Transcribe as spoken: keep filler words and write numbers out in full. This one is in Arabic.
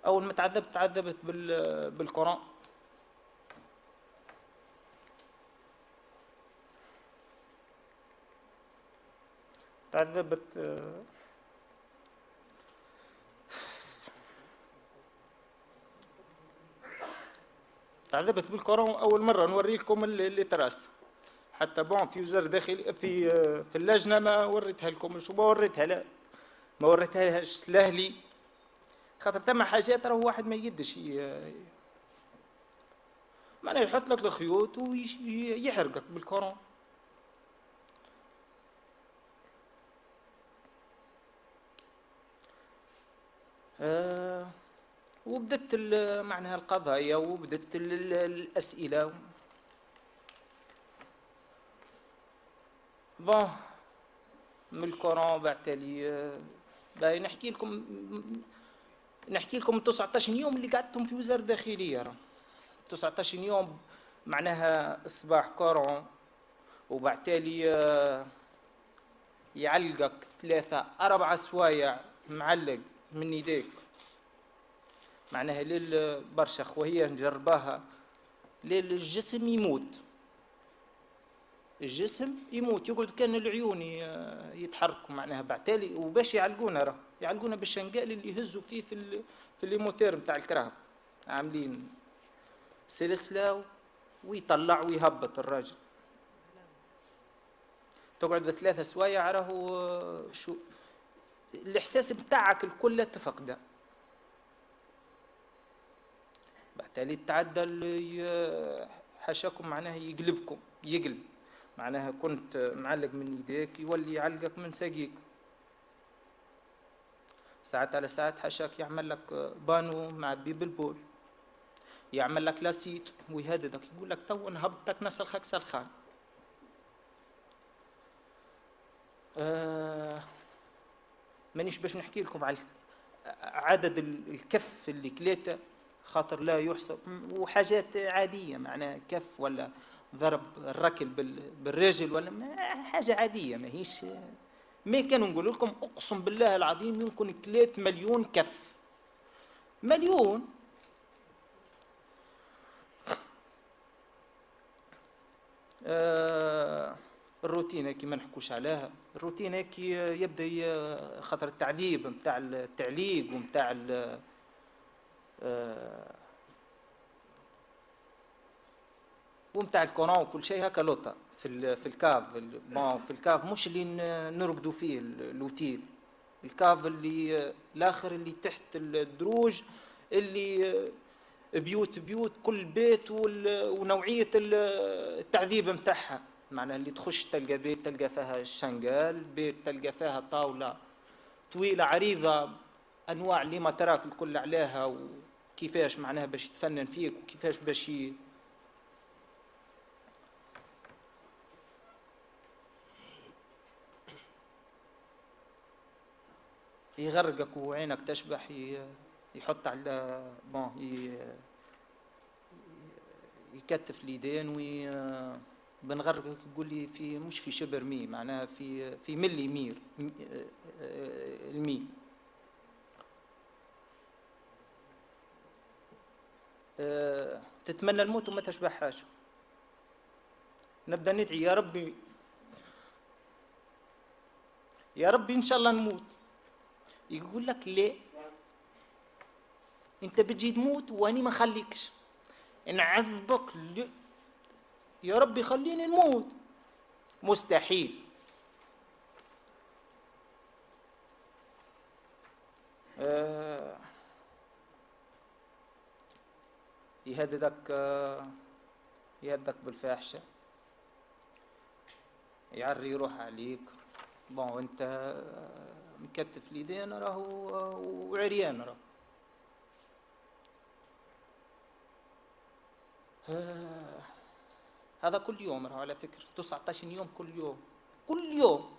اول ما تعذبت تعذبت بالقران. تعذبت تعذبت بالقران. اول مره نوري لكم اللي تراس، حتى بون في وزاره داخل في في اللجنه ما وريتها لكم، شو ما وريتها لا ما وريتها لهاش لاهلي، خاطر ثم حاجات راه واحد ما يقدش معناها يحط لك الخيوط ويحرقك بالكورون. آه وبدت معناها القضايا وبدت الأسئلة. بون من الكورون بعد تالي باهي نحكي لكم نحكي لكم تسعطاش يوم اللي قعدتهم في وزارة الداخلية. راه تسعطاش يوم معناها الصباح كورون، وبعد تالي يعلقك ثلاثة أربعة سوايع معلق من يديك، معناها ليل برشا خويا نجرباها، ليل الجسم يموت، الجسم يموت يقعد كان العيون يتحركوا معناها بعد تالي. وباش يعلقونا راه يعلقونا بالشنقال اللي يهزوا فيه في في الليموتير نتاع الكرهب، عاملين سلسلة ويطلع ويهبط الراجل. تقعد بثلاثة سوايع راهو شو الاحساس بتاعك الكل تفقده. بعد تالي تعدى حاشاكم معناها يقلبكم يقلب، معناها كنت معلق من يديك يولي يعلقك من ساقيك. ساعات على ساعات حاشاك يعمل لك بانو معبي بالبول، يعمل لك لاسيت ويهددك يقول لك تو نهبطك نسلخك سلخان. آه مانيش باش نحكي لكم على عدد الكف اللي كليته خاطر لا يحسب، وحاجات عاديه معناها كف ولا ضرب الركل بالرجل ولا حاجه عاديه ماهيش. ما كانوا نقول لكم اقسم بالله العظيم يمكن كليت مليون كف، مليون. آه الروتين هيك ما نحكوش عليها، الروتين هيك يبدا خاطر التعذيب نتاع التعليق ونتاع آه ومتاع الكورون وكل شيء هكا لوطا في في الكاف. بون في الكاف مش اللي نرقدوا فيه الاوتيل، الكاف اللي الاخر اللي تحت الدروج، اللي بيوت بيوت كل بيت ونوعيه التعذيب نتاعها، معناها اللي تخش تلقى بيت تلقى فيها شنقال، بيت تلقى فيها طاوله طويله عريضه انواع اللي ما تراك الكل عليها، وكيفاش معناها باش يتفنن فيك وكيفاش باش يغرقك وعينك تشبح، يحط على بون يكتف اليدين وي بنغرقك. يقول لي في مش في شبر مي، معناها في في ملي مير المي. أه تتمنى الموت وما تشبعهاش. نبدا ندعي يا ربي يا ربي ان شاء الله نموت. يقول لك ليه انت بتجي تموت واني ما خليكش نعذبك، يا ربي خليني نموت. مستحيل. آه يهددك آه يهددك بالفاحشه، يعري يروح عليك. بون وانت مكتف اليدين راهو وعريان راهو. آه هذا كل يوم راهو على فكرة، تسعطاش يوم كل يوم كل يوم.